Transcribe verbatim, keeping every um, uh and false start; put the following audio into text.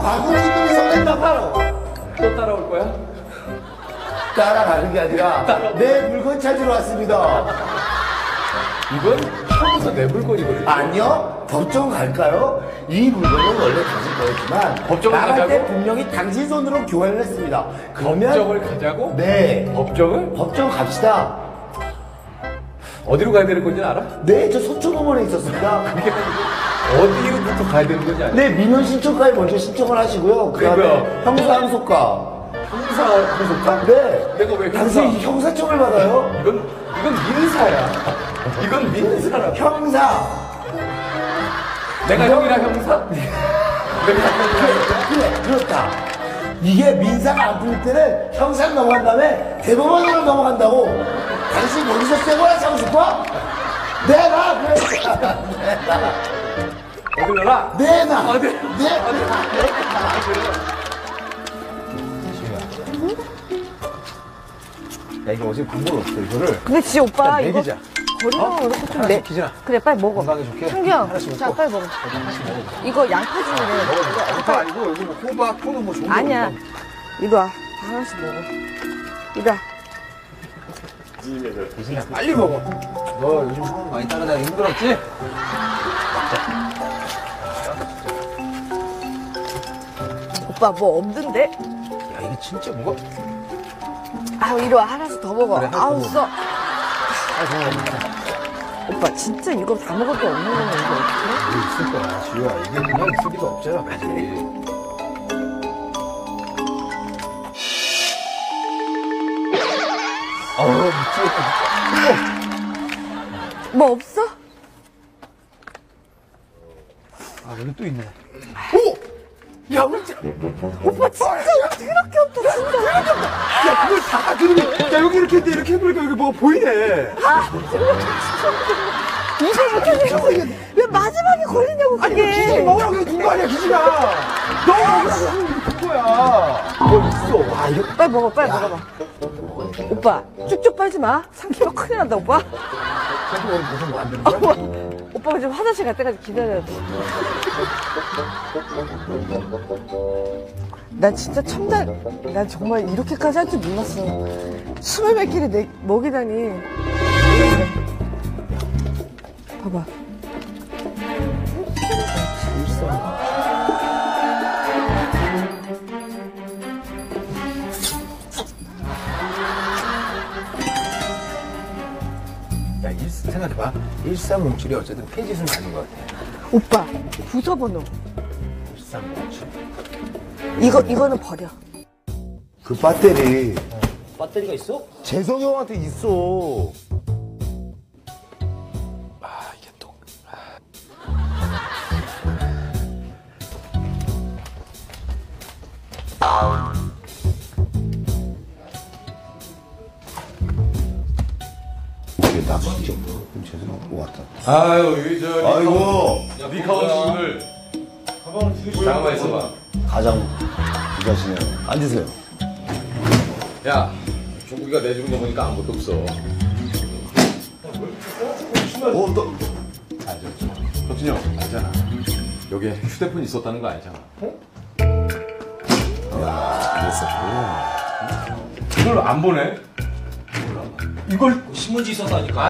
바구니 성낸다 바로. 또 따라올 거야? 따라가는 게 아니라 내 물건 찾으러 왔습니다. 이건 처음부터 내 물건이거든. 아니요, 법정 갈까요? 이 물건은 원래 당신 거였지만 법정을 나갈 때 가자고? 분명히 당신 손으로 교환을 했습니다. 그러면 법정을 가자고? 네, 법정을? 법정 갑시다. 어디로 가야 되는 건지 알아? 네, 저 서초동원에 있었습니다. 그게 어디로부터 가야 되는 건지 알아? 네, 민원 신청까지 먼저 신청을 하시고요. 그 다음에 그러니까. 형사항소과. 형사항소과? 네. 내가 왜 형사? 당신 형사청을 받아요? 이건, 이건 민사야. 이건 민사라. 형사. 내가 형이라 형사? 내가 형이라 형사? 그래, 그렇다. 이게 민사가 안 풀릴 때는 형사로 넘어간 다음에 대법원으로 넘어간다고. 당신 여기서 쎄거나 차고 싶어? 내놔! 그래. 내놔. 어딜 넣어라? 내놔. 어디? 내놔. 야, 이거 어제 방법 없어, 이거를. 근데 진짜 오빠 일단 이거 먹이자. 버리면 어? 그렇게 좀 하나씩 내. 기준아. 그래 빨리 먹어. 건강에 좋게. 창경, 하나씩 자 먹고. 빨리 먹어. 이거 양파즙이래. 이거 아니고, 여기 뭐 호박, 포는 뭐 좋은 거. 아니야. 없나? 이리 와. 다 하나씩 먹어. 이리 와. 대신에 빨리 먹어. 너 요즘 상황 많이 따라다니기 힘들었지? 오빠 뭐 없는데? 야, 이게 진짜 뭐가? 아우 이리 와. 하나씩 더 먹어. 그래, 하나 더 아우 먹어. 써. 오빠 진짜 이거 다 먹을 게 없는 거면 이거 어떡해? 이게 있을 거야, 지우야. 이게 그냥 있을 리가 없잖아, 그지? 어우, 미치겠다. 뭐 없어? 아, 여기 또 있네. 야, 진짜. 오빠 진짜 그렇게 없다 진짜. 야, 그걸 다 들으면, 야, 여기 이렇게 했는데 이렇게 해보니까 여기 뭐가 보이네. 아 이거 이렇게 되는 거야. 왜 마지막에 걸리냐고 아니, 이거 기준이 그게. 먹으라고 해서 둔거 아니야, 기준아. 너 먹으라고 해서 둔 거야. 뭐 있어. 와, 이거. 빨리 먹어 빨리 먹어봐. 오빠 쭉쭉 빨지 마. 삼키면 큰일 난다 오빠. 저기 오늘 무슨 뭐 안 되는 아, 거야? 오빠, 오빠가 지금 화장실 갈 때까지 기다려야 돼. 난 진짜 첨단, 난 정말 이렇게까지 할 줄 몰랐어. 스물 몇 끼를 내, 먹이다니. 봐봐. 야, 일, 생각해봐. 일삼오칠이 어쨌든 폐지수는 아닌 것 같아. 오빠, 부서번호. 일삼오칠. 이거, 이거는 버려. 그 배터리. 배터리가 있어? 재석이 형한테 있어. 아, 이게 또. 이게 나 진짜 그럼 재석이 왔다. 아유, 여기 저. 아이고. 네 가방을. 잠깐만 있어봐. 가장 부자시네요. 앉으세요. 야, 종국이가 내주는 거 보니까 아무것도 없어. 어, 너. 아, 저, 저, 덕진이 형, 알잖아. 여기에 휴대폰 있었다는 거 알잖아. 야, 그랬어. 이걸 안 보내? 이걸 신문지 있었다니까.